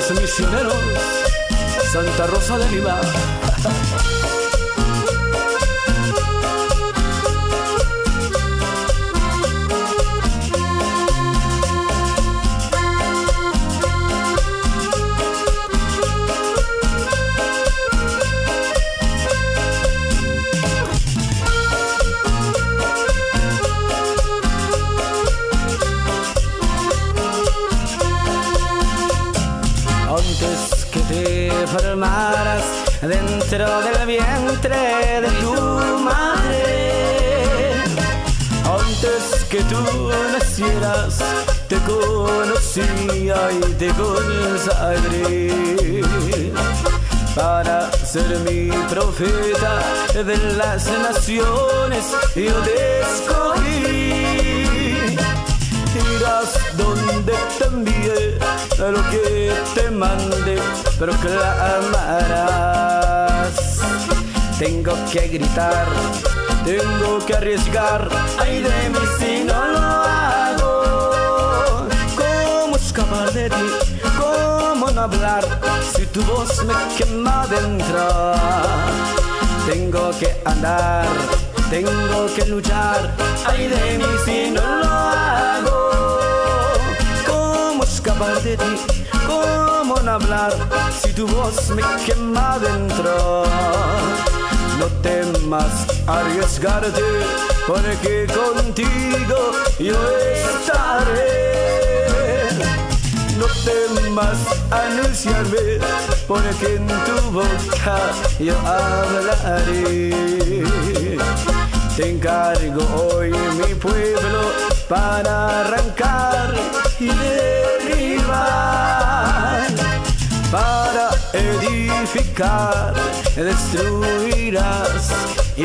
los misioneros, Santa Rosa de Lima. Antes que te formaras dentro del vientre de tu madre, antes que tú nacieras, te conocía y te consagré para ser mi profeta de las naciones. Yo te escogí, irás donde te envíe, lo que te mande proclamarás. Tengo que gritar, tengo que arriesgar, ay de mí si no lo hago. ¿Cómo escapar de ti? ¿Cómo no hablar si tu voz me quema dentro? Tengo que andar, tengo que luchar, ay de mí si no lo hago. ¿Cómo escapar de ti? ¿Cómo no hablar si tu voz me quema dentro? No temas arriesgarte, porque contigo yo estaré. No temas anunciarme, porque en tu boca yo hablaré. Te encargo hoy mi pueblo para arrancar y derribar, para edificar, destruirás y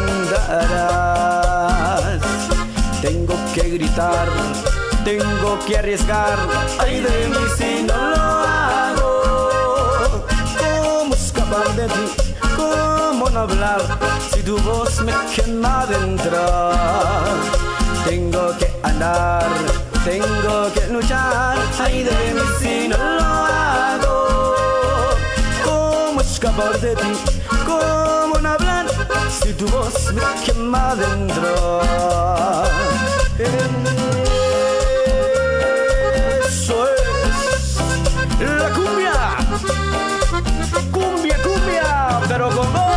plantarás. Tengo que gritar, tengo que arriesgar, ay de mí si no lo hago. ¿Cómo escapar de ti? ¿Cómo no hablar si tu voz me quema dentro? Tengo que andar, tengo que luchar, ay de mí si no lo hago. ¿Cómo escapar de ti? ¿Cómo no hablar si tu voz me quema dentro? Eso es la cumbia, cumbia, cumbia, pero con goza.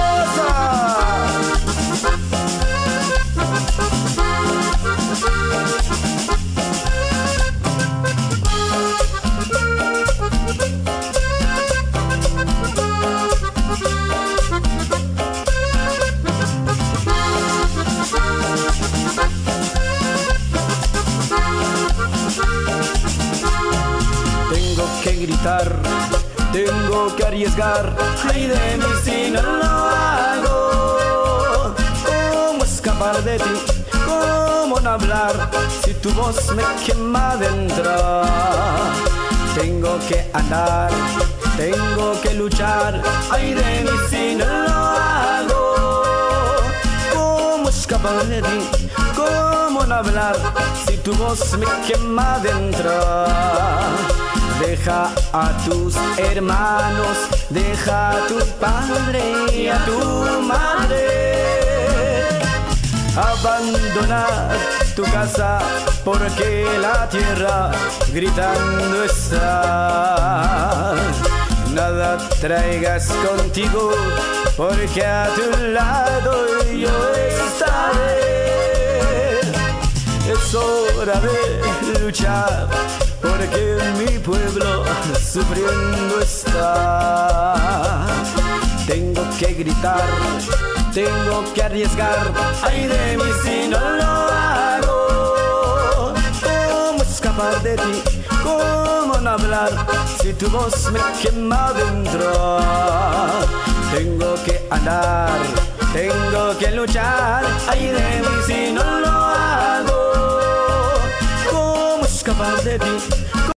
Tengo que gritar, tengo que arriesgar, ay de mí si no lo hago. ¿Cómo escapar de ti? ¿Cómo no hablar si tu voz me quema dentro? Tengo que andar, tengo que luchar, ay de mí si no lo hago. ¿Cómo escapar de ti? ¿Cómo no hablar si tu voz me quema dentro? Deja a tus hermanos, deja a tu padre y a tu madre. Abandonar tu casa porque la tierra gritando está. Nada traigas contigo porque a tu lado yo estaré. Es hora de luchar porque mi pueblo sufriendo está. Tengo que gritar, tengo que arriesgar, ay de mí si no lo hago. ¿Cómo escapar de ti? ¿Cómo no hablar si tu voz me quema dentro? Tengo que andar, tengo que luchar, ay de mí si no lo hago. ¿Cómo escapar de ti?